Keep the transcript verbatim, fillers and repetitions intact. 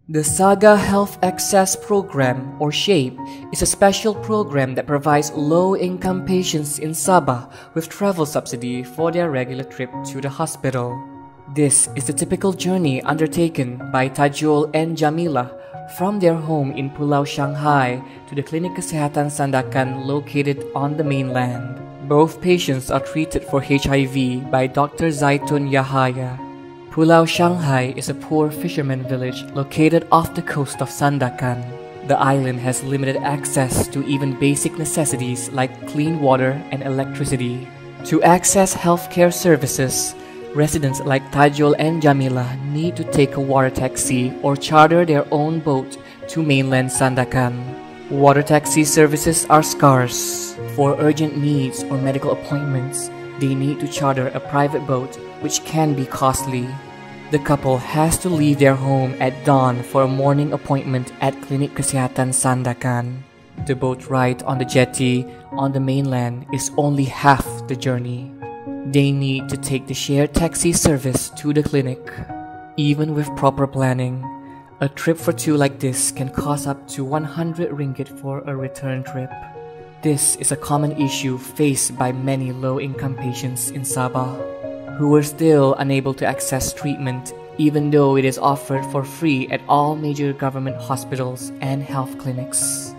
The SAGA Health Access Programme, or SHAPE, is a special program that provides low-income patients in Sabah with travel subsidy for their regular trip to the hospital. This is the typical journey undertaken by Tajul and Jamila from their home in Pulau Shanghai to the Klinik Kesehatan Sandakan located on the mainland. Both patients are treated for H I V by Doctor Zaitun Yahaya. Pulau Shanghai is a poor fisherman village located off the coast of Sandakan. The island has limited access to even basic necessities like clean water and electricity. To access healthcare services, residents like Tajul and Jamila need to take a water taxi or charter their own boat to mainland Sandakan. Water taxi services are scarce. For urgent needs or medical appointments, they need to charter a private boat, which can be costly. The couple has to leave their home at dawn for a morning appointment at Klinik Kesehatan Sandakan. The boat ride on the jetty on the mainland is only half the journey. They need to take the shared taxi service to the clinic. Even with proper planning, a trip for two like this can cost up to one hundred ringgit for a return trip. This is a common issue faced by many low-income patients in Sabah, who are still unable to access treatment even though it is offered for free at all major government hospitals and health clinics.